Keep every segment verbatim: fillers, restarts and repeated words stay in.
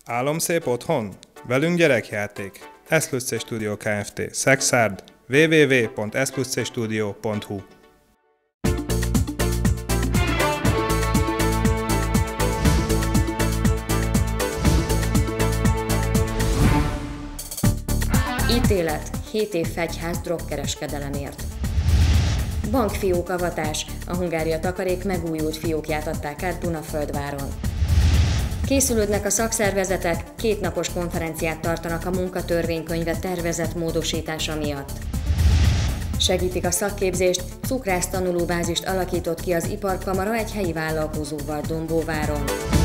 Álomszép otthon? Velünk gyerekjáték. S plusz C Studio Kft. Szexárd. double-u double-u double-u pont s plusz c studio pont hu Ítélet. hét év fegyház drogkereskedelemért. Bankfiók avatás. A Hungária Takarék megújult fiókját adták át Dunaföldváron. Készülődnek a szakszervezetek, kétnapos konferenciát tartanak a munkatörvénykönyve tervezett módosítása miatt. Segítik a szakképzést, cukrász tanulóbázist alakított ki az Iparkamara egy helyi vállalkozóval Dombóváron.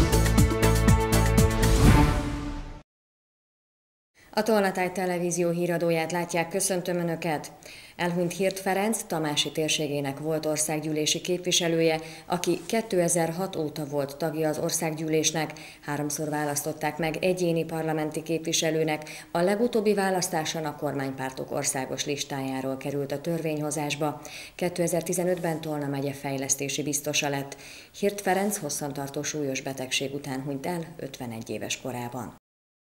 A Tolnatáj televízió híradóját látják, köszöntöm Önöket! Elhunyt Hirt Ferenc, Tamási térségének volt országgyűlési képviselője, aki kétezer-hat óta volt tagja az országgyűlésnek, háromszor választották meg egyéni parlamenti képviselőnek, a legutóbbi választáson a kormánypártok országos listájáról került a törvényhozásba. kétezer-tizenötben Tolna megye fejlesztési biztosa lett. Hirt Ferenc hosszantartó súlyos betegség után hunyt el ötvenegy éves korában.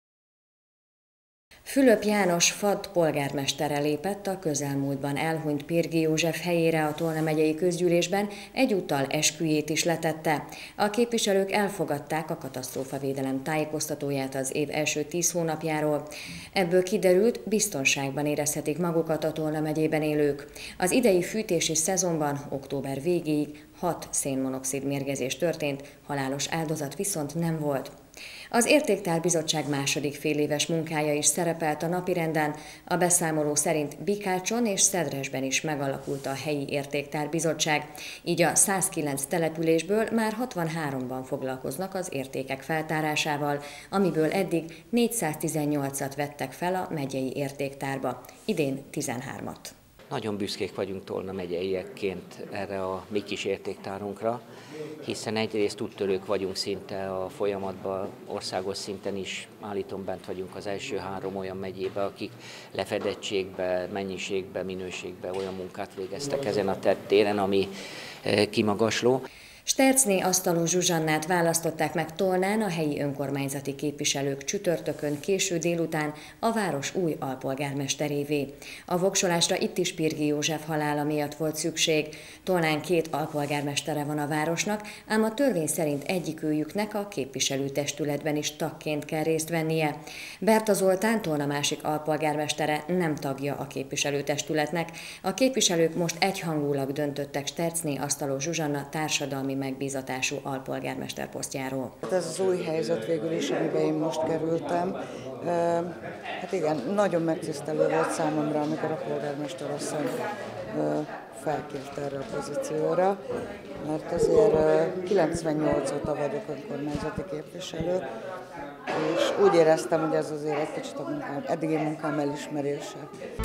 Fülöp János Fadd polgármestere lépett a közelmúltban elhunyt Pérgi József helyére a Tolna megyei közgyűlésben, egyúttal esküjét is letette. A képviselők elfogadták a katasztrófavédelem tájékoztatóját az év első tíz hónapjáról. Ebből kiderült, biztonságban érezhetik magukat a Tolna megyében élők. Az idei fűtési szezonban október végéig hat szénmonoxid mérgezés történt, halálos áldozat viszont nem volt. Az Értéktárbizottság második féléves munkája is szerepelt a napirenden, a beszámoló szerint Bikácson és Szedresben is megalakult a helyi Értéktárbizottság, így a százkilenc településből már hatvanháromban foglalkoznak az értékek feltárásával, amiből eddig négyszáztizennyolcat vettek fel a megyei értéktárba, idén tizenhármat. Nagyon büszkék vagyunk Tolna megyeiekként erre a mi kis értéktárunkra, hiszen egyrészt úttörők vagyunk szinte a folyamatban, országos szinten is állítom bent vagyunk az első három olyan megyébe, akik lefedettségbe, mennyiségbe, minőségbe olyan munkát végeztek ezen a téren, ami kimagasló. Sterczné Asztaló Zsuzsannát választották meg Tolnán a helyi önkormányzati képviselők csütörtökön késő délután a város új alpolgármesterévé. A voksolásra itt is Pérgi József halála miatt volt szükség. Tolnán két alpolgármestere van a városnak, ám a törvény szerint egyikőjüknek a képviselőtestületben is tagként kell részt vennie. Berta Zoltán, Tolna másik alpolgármestere nem tagja a képviselőtestületnek. A képviselők most egyhangulag döntöttek Sterczné Asztaló Zsuzsanna társadalmi megbízatású alpolgármester posztjáról. Ez az új helyzet végül is, amiben én most kerültem. Hát igen, nagyon megtisztelő volt számomra, amikor a polgármester asszony felkért erre a pozícióra, mert azért kilencvennyolc óta vagyok önkormányzati képviselő, és úgy éreztem, hogy ez azért egy kicsit a munkám, eddigi munkám elismerése.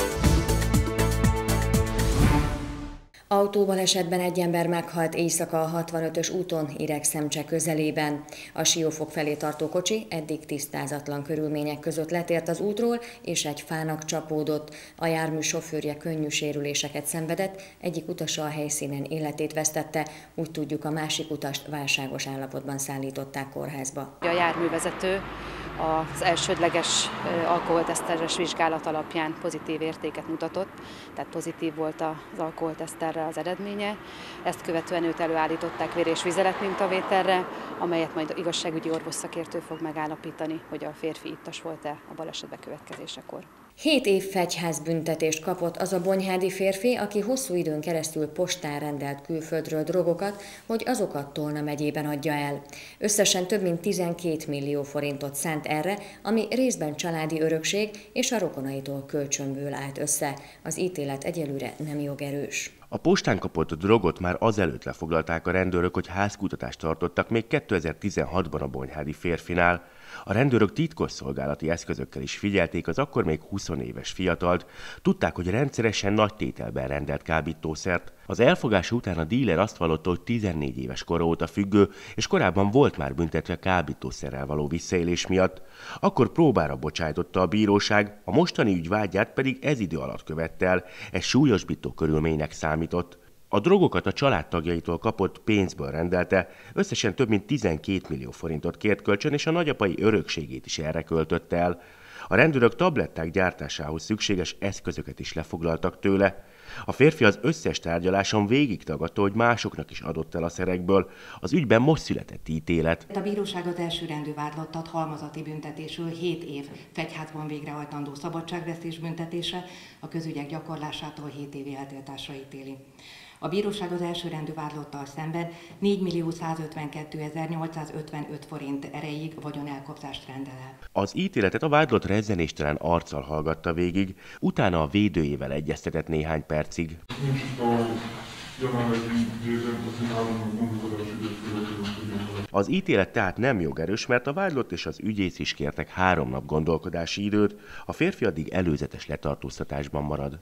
Autóbalesetben egy ember meghalt éjszaka a hatvanötös úton Ireg-Szemcse közelében. A Siófok felé tartó kocsi eddig tisztázatlan körülmények között letért az útról, és egy fának csapódott. A jármű sofőrje könnyű sérüléseket szenvedett, egyik utasa a helyszínen életét vesztette, úgy tudjuk, a másik utast válságos állapotban szállították kórházba. A járművezető az elsődleges alkoholteszteres vizsgálat alapján pozitív értéket mutatott, tehát pozitív volt az alkoholteszterre az eredménye. Ezt követően őt előállították vér- és vizeletmintavételre, amelyet majd igazságügyi orvosszakértő fog megállapítani, hogy a férfi ittas volt-e a baleset bekövetkezésekor. Hét év fegyház büntetést kapott az a bonyhádi férfi, aki hosszú időn keresztül postán rendelt külföldről drogokat, hogy azokat Tolna megyében adja el. Összesen több mint tizenkét millió forintot szánt erre, ami részben családi örökség és a rokonaitól kölcsönből állt össze. Az ítélet egyelőre nem jogerős. A postán kapott drogot már azelőtt lefoglalták a rendőrök, hogy házkutatást tartottak még kétezer-tizenhatban a bonyhádi férfinál. A rendőrök titkosszolgálati eszközökkel is figyelték az akkor még huszonéves fiatalt, tudták, hogy rendszeresen nagy tételben rendelt kábítószert. Az elfogása után a díler azt vallotta, hogy tizennégy éves kora óta függő, és korábban volt már büntetve kábítószerrel való visszaélés miatt. Akkor próbára bocsájtotta a bíróság, a mostani ügy vágyát pedig ez idő alatt követte el, ez súlyosbító körülménynek számított. A drogokat a családtagjaitól kapott pénzből rendelte, összesen több mint tizenkét millió forintot kért kölcsön, és a nagyapai örökségét is erre költötte el. A rendőrök tabletták gyártásához szükséges eszközöket is lefoglaltak tőle. A férfi az összes tárgyaláson végig tagadta, hogy másoknak is adott el a szerekből. Az ügyben most született ítélet. A bíróság az elsőrendű vádlottat halmazati büntetésül hét év fegyházban végrehajtandó szabadságvesztés büntetése, a közügyek gyakorlásától hét évi eltiltásra ítéli. A bíróság az elsőrendű vádlottal szemben négymillió százötvenkettőezer-nyolcszázötvenöt forint erejéig vagyonelkobzást rendel el. Az ítéletet a vádlott rezzenéstelen arccal hallgatta végig, utána a védőjével egyeztetett néhány percig. Az ítélet tehát nem jogerős, mert a vádlott és az ügyész is kértek három nap gondolkodási időt, a férfi addig előzetes letartóztatásban marad.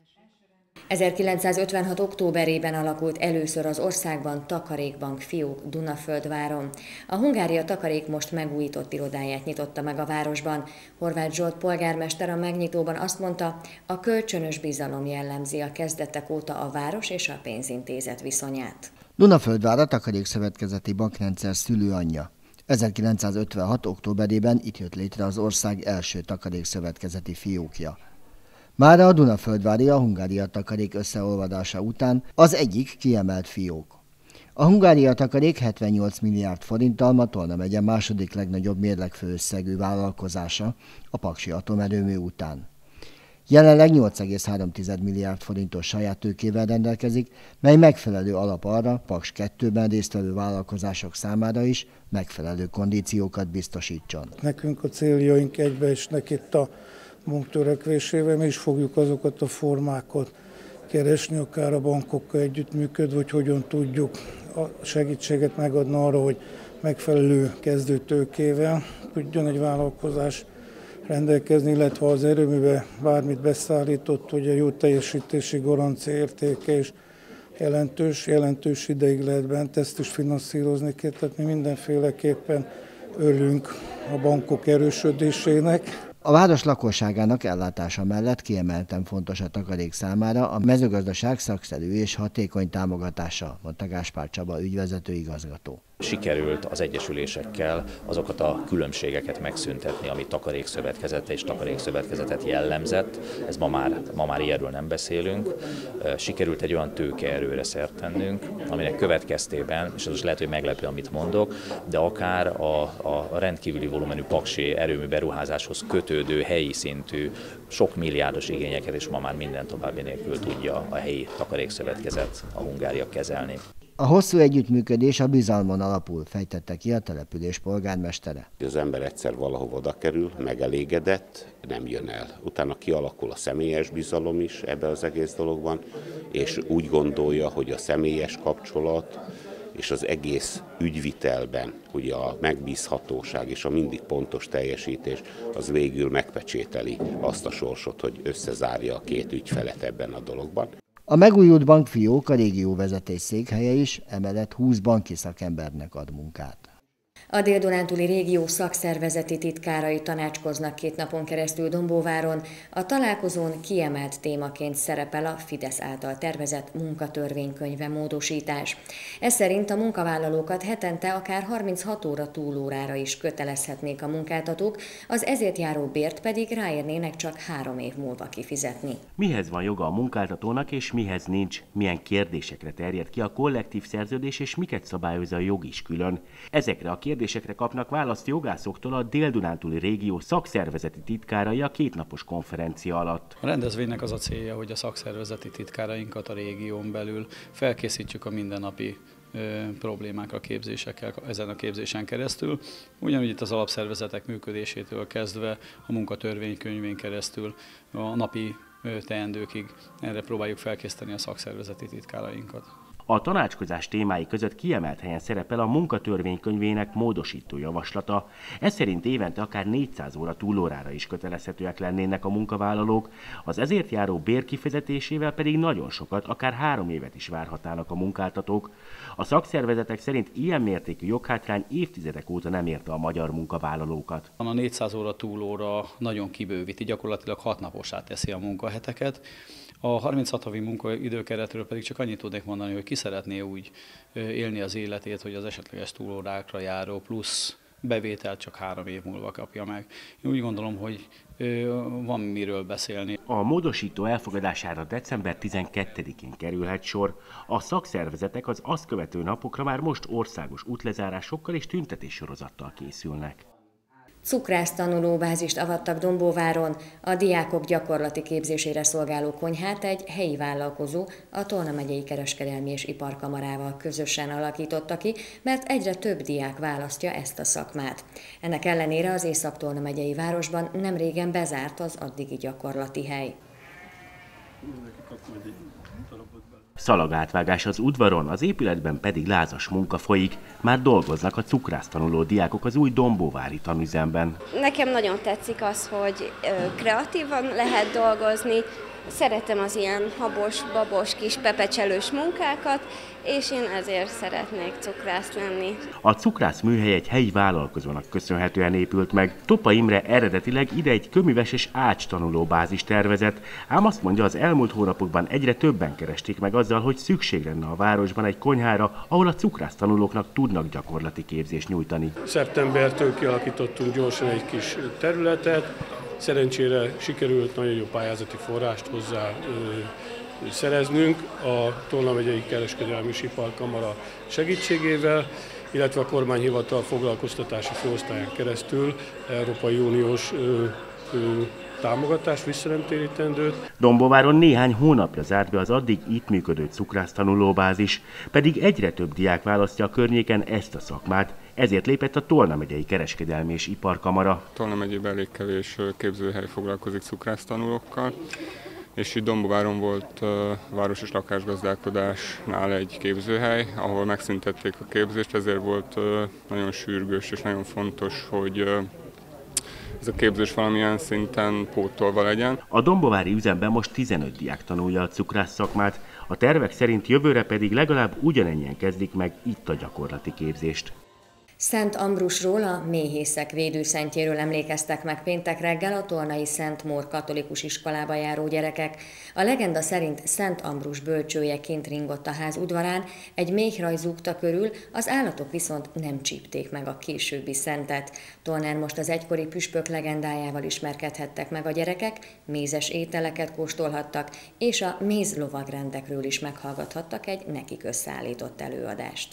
ezerkilencszázötvenhat októberében alakult először az országban Takarékbank fiók Dunaföldváron. A Hungária Takarék most megújított irodáját nyitotta meg a városban. Horváth Zsolt polgármester a megnyitóban azt mondta, a kölcsönös bizalom jellemzi a kezdetek óta a város és a pénzintézet viszonyát. Dunaföldvár a Takarékszövetkezeti bankrendszer szülőanyja. ezerkilencszázötvenhat októberében itt jött létre az ország első takarékszövetkezeti fiókja. Mára a Dunaföldvári a Hungária Takarék összeolvadása után az egyik kiemelt fiók. A Hungária Takarék hetvennyolc milliárd forinttal ma Tolna megye második legnagyobb mérlegfőösszegű vállalkozása a Paksi atomerőmű után. Jelenleg nyolc egész három milliárd forintos saját tőkével rendelkezik, mely megfelelő alap arra Paks kettőben résztvevő vállalkozások számára is megfelelő kondíciókat biztosítson. Nekünk a céljaink egybeesnek itt a bank törekvésével, mi is fogjuk azokat a formákat keresni, akár a bankokkal együttműködve, hogy hogyan tudjuk a segítséget megadni arra, hogy megfelelő kezdőtőkével tudjon egy vállalkozás rendelkezni, illetve az erőműbe bármit beszállított, hogy a jó teljesítési garancia értéke is jelentős, jelentős ideig lehet bent, ezt is finanszírozni kell, tehát mi mindenféleképpen örülünk a bankok erősödésének. A város lakosságának ellátása mellett kiemelten fontos a takarék számára a mezőgazdaság szakszerű és hatékony támogatása, mondta Gáspár Csaba ügyvezető igazgató. Sikerült az egyesülésekkel azokat a különbségeket megszüntetni, ami takarékszövetkezete és takarékszövetkezetet jellemzett. Ez ma már, ma már ilyenről nem beszélünk. Sikerült egy olyan tőkeerőre szert tennünk, aminek következtében, és az is lehet, hogy meglepő, amit mondok, de akár a, a rendkívüli volumenű paksi erőmű beruházáshoz kötődő helyi szintű sok milliárdos igényeket is ma már minden további nélkül tudja a helyi takarékszövetkezet, a Hungária kezelni. A hosszú együttműködés a bizalmon alapul, fejtette ki a település polgármestere. Az ember egyszer valahova oda kerül, megelégedett, nem jön el. Utána kialakul a személyes bizalom is ebben az egész dologban, és úgy gondolja, hogy a személyes kapcsolat és az egész ügyvitelben, ugye a megbízhatóság és a mindig pontos teljesítés, az végül megpecsételi azt a sorsot, hogy összezárja a két ügyfelet ebben a dologban. A megújult bankfiók a régióvezetés székhelye is, emellett húsz banki szakembernek ad munkát. A Dél-Dunántúli régió szakszervezeti titkárai tanácskoznak két napon keresztül Dombóváron. A találkozón kiemelt témaként szerepel a Fidesz által tervezett munkatörvénykönyve módosítás. Ez szerint a munkavállalókat hetente akár harminchat óra túlórára is kötelezhetnék a munkáltatók, az ezért járó bért pedig ráérnének csak három év múlva kifizetni. Mihez van joga a munkáltatónak és mihez nincs? Milyen kérdésekre terjed ki a kollektív szerződés és miket szabályozza a jog is külön? Ezekre a kérdésekre kapnak választ jogászoktól a Dél-Dunántúli régió szakszervezeti titkárai a kétnapos konferencia alatt. A rendezvénynek az a célja, hogy a szakszervezeti titkárainkat a régión belül felkészítjük a mindennapi ö, problémákra, képzésekkel ezen a képzésen keresztül. Ugyanúgy itt az alapszervezetek működésétől kezdve a munkatörvénykönyvén keresztül a napi ö, teendőkig erre próbáljuk felkészíteni a szakszervezeti titkárainkat. A tanácskozás témái között kiemelt helyen szerepel a munkatörvénykönyvének módosító javaslata. Ez szerint évente akár négyszáz óra túlórára is kötelezhetőek lennének a munkavállalók, az ezért járó bér kifizetésével pedig nagyon sokat, akár három évet is várhatnának a munkáltatók. A szakszervezetek szerint ilyen mértékű joghátrány évtizedek óta nem érte a magyar munkavállalókat. A négyszáz óra túlóra nagyon kibővíti, gyakorlatilag hat napossá teszi a munkaheteket. A harminchat havi munkaidőkeretről pedig csak annyit tudnék mondani, hogy ki szeretné úgy élni az életét, hogy az esetleges túlórákra járó plusz bevételt csak három év múlva kapja meg. Én úgy gondolom, hogy van miről beszélni. A módosító elfogadására december tizenkettedikén kerülhet sor. A szakszervezetek az azt követő napokra már most országos útlezárásokkal és tüntetéssorozattal készülnek. Cukrász tanulóbázist avattak Dombóváron, a diákok gyakorlati képzésére szolgáló konyhát egy helyi vállalkozó, a Tolna megyei Kereskedelmi és Iparkamarával közösen alakította ki, mert egyre több diák választja ezt a szakmát. Ennek ellenére az Észak-Tolna megyei városban nemrégen bezárt az addigi gyakorlati hely. Szalagátvágás az udvaron, az épületben pedig lázas munka folyik. Már dolgoznak a cukrásztanuló diákok az új dombóvári tanüzemben. Nekem nagyon tetszik az, hogy kreatívan lehet dolgozni, szeretem az ilyen habos, babos, kis pepecselős munkákat, és én ezért szeretnék cukrász lenni. A cukrász műhely egy helyi vállalkozónak köszönhetően épült meg. Topa Imre eredetileg ide egy köműves és ács tanulóbázis tervezett, ám azt mondja, az elmúlt hónapokban egyre többen keresték meg azzal, hogy szükség lenne a városban egy konyhára, ahol a cukrász tanulóknak tudnak gyakorlati képzést nyújtani. Szeptembertől kialakítottunk gyorsan egy kis területet, szerencsére sikerült nagyon jó pályázati forrást hozzá ö, szereznünk a Tolna megyei Kereskedelmi és Iparkamara segítségével, illetve a kormányhivatal foglalkoztatási főosztályán keresztül Európai Uniós ö, ö, támogatás visszanemtérítendőt. Dombóváron néhány hónapja zárt be az addig itt működő cukrász tanulóbázis, pedig egyre több diák választja a környéken ezt a szakmát, ezért lépett a Tolna megyei Kereskedelmi és Iparkamara. Tolna megyében elég kevés képzőhely foglalkozik cukrász tanulókkal, és itt Dombóváron volt uh, város- és lakásgazdálkodásnál egy képzőhely, ahol megszüntették a képzést, ezért volt uh, nagyon sürgős és nagyon fontos, hogy uh, ez a képzés valamilyen szinten pótolva legyen. A dombóvári üzemben most tizenöt diák tanulja a cukrász szakmát, a tervek szerint jövőre pedig legalább ugyanennyien kezdik meg itt a gyakorlati képzést. Szent Ambrusról, a méhészek védőszentjéről emlékeztek meg péntek reggel a tolnai Szent Mór katolikus iskolába járó gyerekek. A legenda szerint Szent Ambrus bölcsőjeként ringott a ház udvarán, egy méhraj zúgta körül, az állatok viszont nem csípték meg a későbbi szentet. Tolnán most az egykori püspök legendájával ismerkedhettek meg a gyerekek, mézes ételeket kóstolhattak, és a mézlovagrendekről is meghallgathattak egy nekik összeállított előadást.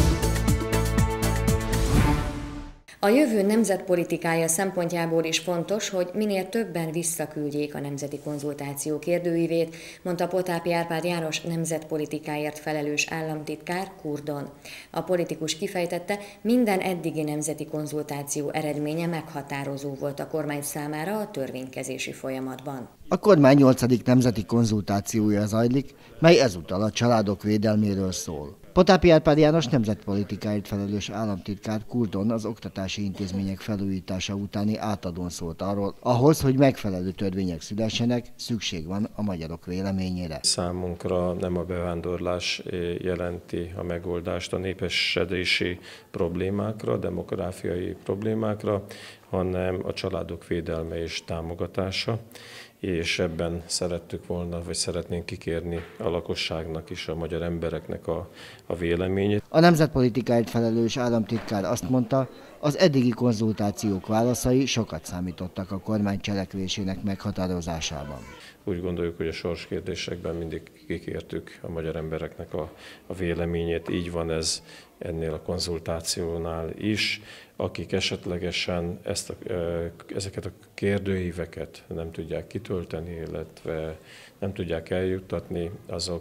A jövő nemzetpolitikája szempontjából is fontos, hogy minél többen visszaküldjék a nemzeti konzultáció kérdőívét, mondta Potápi Árpád János nemzetpolitikáért felelős államtitkár Kurdon. A politikus kifejtette, minden eddigi nemzeti konzultáció eredménye meghatározó volt a kormány számára a törvénykezési folyamatban. A kormány nyolcadik nemzeti konzultációja zajlik, mely ezúttal a családok védelméről szól. Potápi Árpád János nemzetpolitikáért felelős államtitkár Kurdon az oktatási intézmények felújítása utáni átadón szólt arról, ahhoz, hogy megfelelő törvények szülessenek, szükség van a magyarok véleményére. Számunkra nem a bevándorlás jelenti a megoldást a népesedési problémákra, demográfiai problémákra, hanem a családok védelme és támogatása, és ebben szerettük volna, vagy szeretnénk kikérni a lakosságnak is, a magyar embereknek a, a véleményét. A nemzetpolitikáért felelős államtitkár azt mondta, az eddigi konzultációk válaszai sokat számítottak a kormány cselekvésének meghatározásában. Úgy gondoljuk, hogy a sorskérdésekben mindig kikértük a magyar embereknek a, a véleményét, így van ez ennél a konzultációnál is. Akik esetlegesen ezt a, ezeket a kérdőíveket nem tudják kitölteni, illetve nem tudják eljuttatni, azok,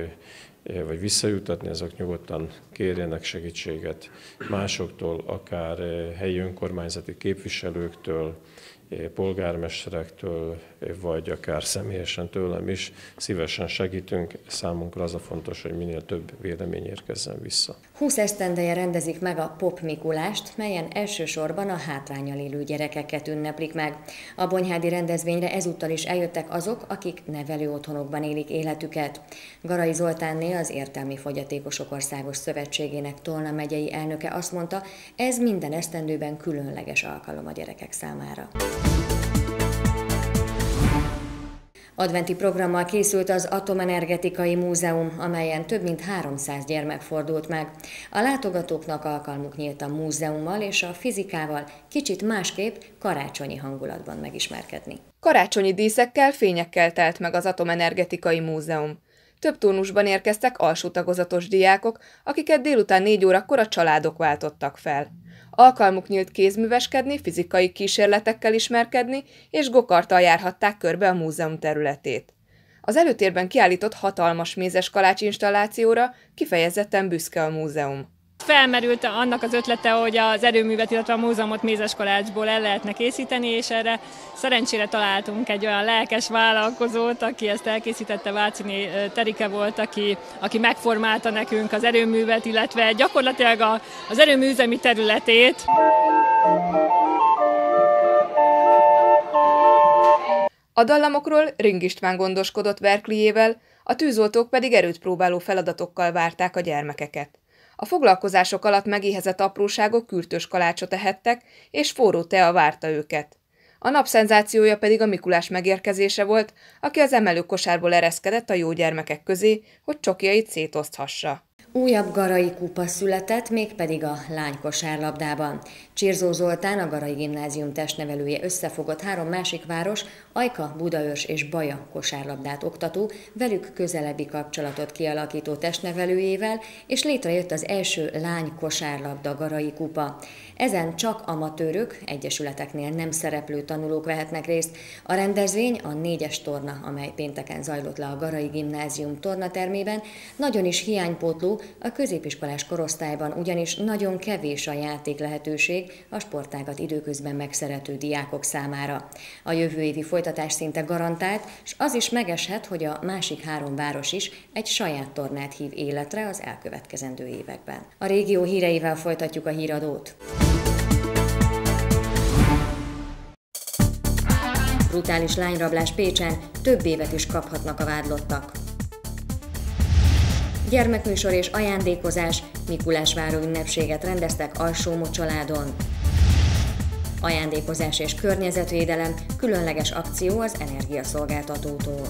vagy visszajutatni, azok nyugodtan kérjenek segítséget másoktól, akár helyi önkormányzati képviselőktől, polgármesterektől, vagy akár személyesen tőlem is szívesen segítünk. Számunkra az a fontos, hogy minél több vélemény érkezzen vissza. húsz esztendeje rendezik meg a Pop Mikulást, melyen elsősorban a hátránnyal élő gyerekeket ünneplik meg. A bonyhádi rendezvényre ezúttal is eljöttek azok, akik nevelő otthonokban élik életüket. Garai Zoltánné, az Értelmi Fogyatékosok Országos Szövetségének Tolna megyei elnöke azt mondta, ez minden esztendőben különleges alkalom a gyerekek számára. Adventi programmal készült az Atomenergetikai Múzeum, amelyen több mint háromszáz gyermek fordult meg. A látogatóknak alkalmuk nyílt a múzeummal és a fizikával kicsit másképp karácsonyi hangulatban megismerkedni. Karácsonyi díszekkel, fényekkel telt meg az Atomenergetikai Múzeum. Több turnusban érkeztek alsó tagozatos diákok, akiket délután négy órakor a családok váltottak fel. Alkalmuk nyílt kézműveskedni, fizikai kísérletekkel ismerkedni, és gokarttal járhatták körbe a múzeum területét. Az előtérben kiállított hatalmas mézes kalács installációra kifejezetten büszke a múzeum. Felmerült annak az ötlete, hogy az erőművet, illetve a múzeumot mézes kalácsból el lehetne készíteni, és erre szerencsére találtunk egy olyan lelkes vállalkozót, aki ezt elkészítette. Vácini Terike volt, aki, aki megformálta nekünk az erőművet, illetve gyakorlatilag az erőmű üzemi területét. A dallamokról Ring István gondoskodott verklijével, a tűzoltók pedig erőt próbáló feladatokkal várták a gyermekeket. A foglalkozások alatt megéhezett apróságok kürtös kalácsot ehettek, és forró tea várta őket. A nap szenzációja pedig a Mikulás megérkezése volt, aki az emelőkosárból ereszkedett a jó gyermekek közé, hogy csokjait szétoszthassa. Újabb garai kupa született, mégpedig a lánykosárlabdában. Csirzó Zoltán, a Garai Gimnázium testnevelője összefogott három másik város, Ajka, Budaörs és Baja kosárlabdát oktató, velük közelebbi kapcsolatot kialakító testnevelőjével, és létrejött az első lány kosárlabda garai kupa. Ezen csak amatőrök, egyesületeknél nem szereplő tanulók vehetnek részt. A rendezvény, a négyes torna, amely pénteken zajlott le a Garai Gimnázium tornatermében, nagyon is hiánypótló, a középiskolás korosztályban ugyanis nagyon kevés a játék lehetőség a sportágat időközben megszerető diákok számára. A jövő évi folytatás szinte garantált, és az is megeshet, hogy a másik három város is egy saját tornát hív életre az elkövetkezendő években. A régió híreivel folytatjuk a híradót. Brutális lányrablás Pécsen, több évet is kaphatnak a vádlottak. Gyermekműsor és ajándékozás, Mikulásváró ünnepséget rendeztek Alsó-Mocsaládon. Ajándékozás és környezetvédelem, különleges akció az energiaszolgáltatótól.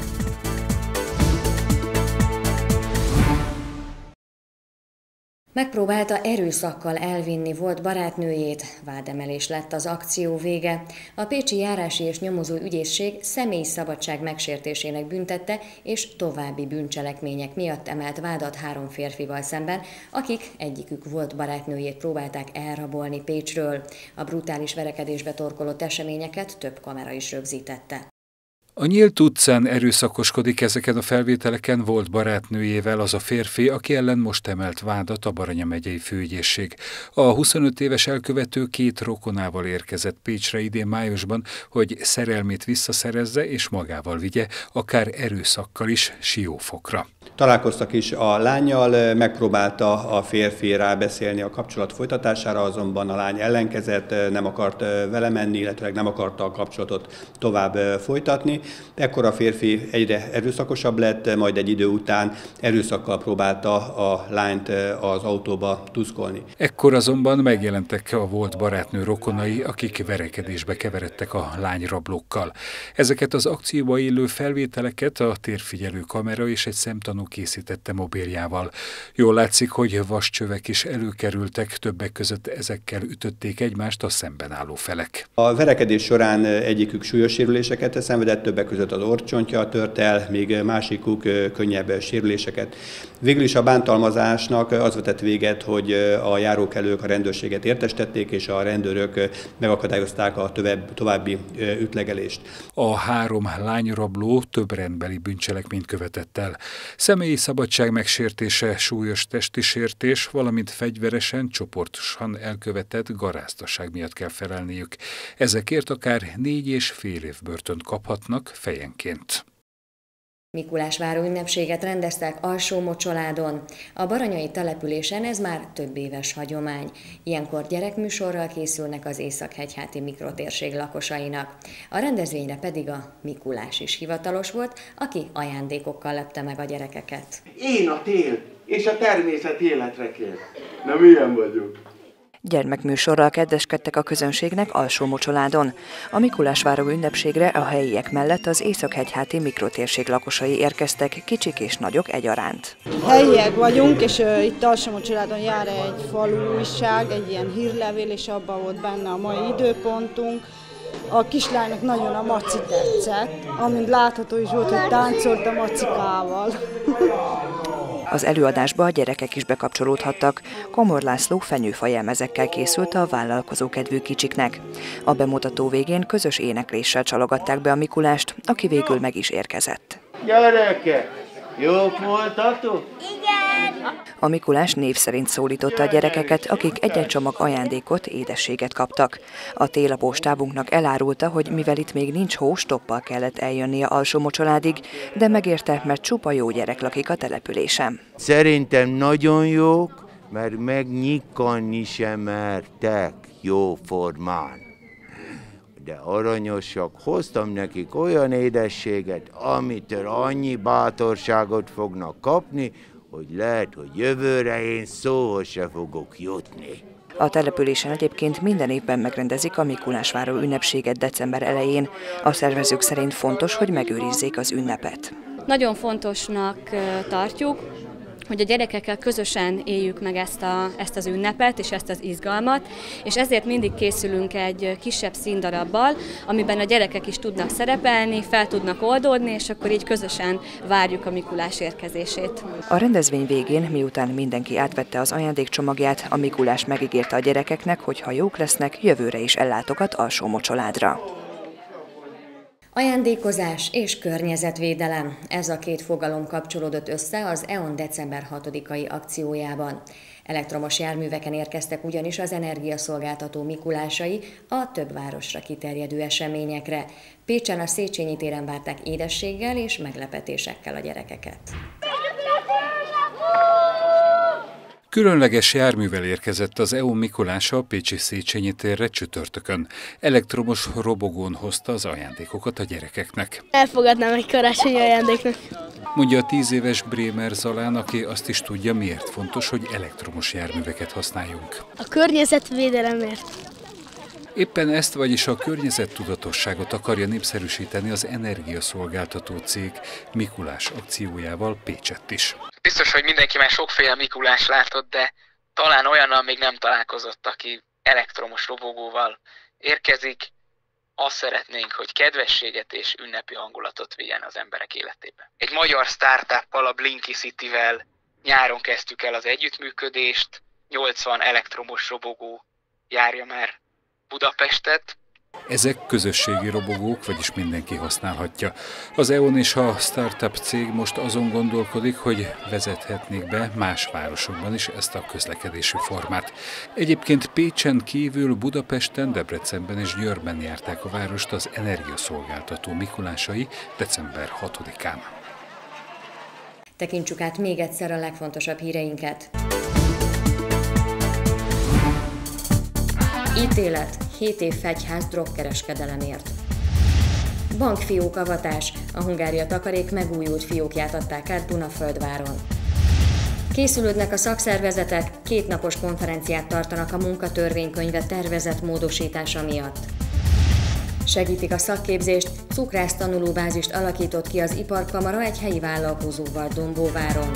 Megpróbálta erőszakkal elvinni volt barátnőjét, vádemelés lett az akció vége. A pécsi járási és nyomozó ügyészség személyi szabadság megsértésének büntette, és további bűncselekmények miatt emelt vádat három férfival szemben, akik egyikük volt barátnőjét próbálták elrabolni Pécsről. A brutális verekedésbe torkolott eseményeket több kamera is rögzítette. A nyílt utcán erőszakoskodik ezeken a felvételeken volt barátnőjével az a férfi, aki ellen most emelt vádat a Baranya megyei főügyészség. A huszonöt éves elkövető két rokonával érkezett Pécsre idén májusban, hogy szerelmét visszaszerezze és magával vigye, akár erőszakkal is Siófokra. Találkoztak is a lánnyal, megpróbálta a férfi rábeszélni a kapcsolat folytatására, azonban a lány ellenkezett, nem akart vele menni, illetve nem akarta a kapcsolatot tovább folytatni. Ekkor a férfi egyre erőszakosabb lett, majd egy idő után erőszakkal próbálta a lányt az autóba tuszkolni. Ekkor azonban megjelentek a volt barátnő rokonai, akik verekedésbe keveredtek a lányrablókkal. Ezeket az akcióba illő felvételeket a térfigyelő kamera és egy szemtanú készítette mobiljával. Jól látszik, hogy vascsövek is előkerültek, többek között ezekkel ütötték egymást a szemben álló felek. A verekedés során egyikük súlyos sérüléseket szenvedett, többek között az orrcsontja tört el, még másikuk könnyebb sérüléseket. Végül is a bántalmazásnak az vetett véget, hogy a járókelők a rendőrséget értestették, és a rendőrök megakadályozták a további ütlegelést. A három lányrabló több rendbeli bűncselekményt követett el. Személyi szabadság megsértése, súlyos testi sértés, valamint fegyveresen, csoportosan elkövetett garázdaság miatt kell felelniük. Ezekért akár négy és fél év börtönt kaphatnak fejenként. Mikulásváró ünnepséget rendeztek Alsó-Mocsaládon. A baranyai településen ez már több éves hagyomány. Ilyenkor gyerekműsorral készülnek az Észak-Hegyháti mikrotérség lakosainak. A rendezvényre pedig a Mikulás is hivatalos volt, aki ajándékokkal lepte meg a gyerekeket. Én a tél és a természet életre kér. Na milyen vagyok? Gyermekműsorral kedveskedtek a közönségnek Alsó-Mocsoládon. A Mikulásváró ünnepségre a helyiek mellett az Észak-Hegyháti mikrotérség lakosai érkeztek, kicsik és nagyok egyaránt. Helyiek vagyunk, és uh, itt Alsó-Mocsoládon jár egy falu újság, egy ilyen hírlevél, és abban volt benne a mai időpontunk. A kislánynak nagyon a maci tetszett, amint látható is volt, hogy táncolt a macikával. Az előadásba a gyerekek is bekapcsolódhattak. Komor László fenyőfajelmezekkel készült a vállalkozókedvű kicsiknek. A bemutató végén közös énekléssel csalogatták be a Mikulást, aki végül meg is érkezett. Gyerekek, jók voltatok? Igen! A Mikulás név szerint szólította a gyerekeket, akik egy-egy csomag ajándékot, édességet kaptak. A télapó stábunknak elárulta, hogy mivel itt még nincs hó, stoppal kellett eljönnie Alsó-Mocsoládig, de megérte, mert csupa jó gyerek lakik a településen. Szerintem nagyon jók, mert megnyitni sem mertek jóformán. De aranyosak, hoztam nekik olyan édességet, amitől annyi bátorságot fognak kapni, hogy lehet, hogy jövőre én szóhoz se fogok jutni. A településen egyébként minden évben megrendezik a Mikulásváró ünnepséget december elején. A szervezők szerint fontos, hogy megőrizzék az ünnepet. Nagyon fontosnak tartjuk, hogy a gyerekekkel közösen éljük meg ezt, a, ezt az ünnepet és ezt az izgalmat, és ezért mindig készülünk egy kisebb színdarabbal, amiben a gyerekek is tudnak szerepelni, fel tudnak oldódni, és akkor így közösen várjuk a Mikulás érkezését. A rendezvény végén, miután mindenki átvette az ajándékcsomagját, a Mikulás megígérte a gyerekeknek, hogy ha jók lesznek, jövőre is ellátogat Alsó-Mocsoládra. Ajándékozás és környezetvédelem. Ez a két fogalom kapcsolódott össze az é e o en december hatodikai akciójában. Elektromos járműveken érkeztek ugyanis az energiaszolgáltató mikulásai a több városra kiterjedő eseményekre. Pécsen a Széchenyi téren várták édességgel és meglepetésekkel a gyerekeket. Különleges járművel érkezett az é e o Mikulása a pécsi Széchenyi térre csütörtökön. Elektromos robogón hozta az ajándékokat a gyerekeknek. Elfogadnám egy karácsonyi ajándéknak. Mondja a tíz éves Brémer Zalán, aki azt is tudja, miért fontos, hogy elektromos járműveket használjunk. A környezetvédelemért. Éppen ezt, vagyis a környezettudatosságot akarja népszerűsíteni az energiaszolgáltató cég Mikulás akciójával Pécsett is. Biztos, hogy mindenki már sokféle Mikulás látott, de talán olyannal még nem találkozott, aki elektromos robogóval érkezik. Azt szeretnénk, hogy kedvességet és ünnepi hangulatot vigyen az emberek életébe. Egy magyar startuppal, a Blinky Cityvel nyáron kezdtük el az együttműködést, nyolcvan elektromos robogó járja már Budapestet. Ezek közösségi robogók, vagyis mindenki használhatja. Az é o en és a startup cég most azon gondolkodik, hogy vezethetnék be más városokban is ezt a közlekedési formát. Egyébként Pécsen kívül Budapesten, Debrecenben és Győrben járták a várost az energiaszolgáltató mikulásai december hatodikán. Tekintsük át még egyszer a legfontosabb híreinket. Ítélet, hét év fegyház drogkereskedelemért. Bankfiók avatás, a Hungária Takarék megújult fiókját adták át Dunaföldváron. Készülődnek a szakszervezetek, kétnapos konferenciát tartanak a munkatörvénykönyve tervezett módosítása miatt. Segítik a szakképzést, cukrász tanulóbázist alakított ki az Iparkamara egy helyi vállalkozóval Dombóváron.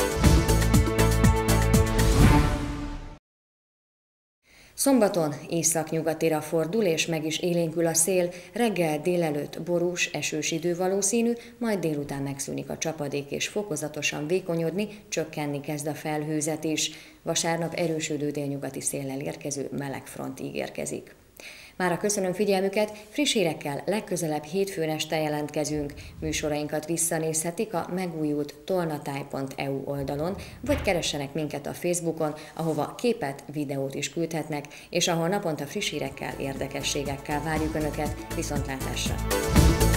Szombaton északnyugatira fordul és meg is élénkül a szél, reggel délelőtt borús, esős idő valószínű, majd délután megszűnik a csapadék és fokozatosan vékonyodni, csökkenni kezd a felhőzet is. Vasárnap erősödő délnyugati széllel érkező meleg front ígérkezik. Mára köszönöm figyelmüket, friss hírekkel legközelebb hétfőn este jelentkezünk. Műsorainkat visszanézhetik a megújult tolnatáj pont e u oldalon, vagy keressenek minket a Facebookon, ahova képet, videót is küldhetnek, és ahol naponta friss hírekkel, érdekességekkel várjuk Önöket. Viszontlátásra!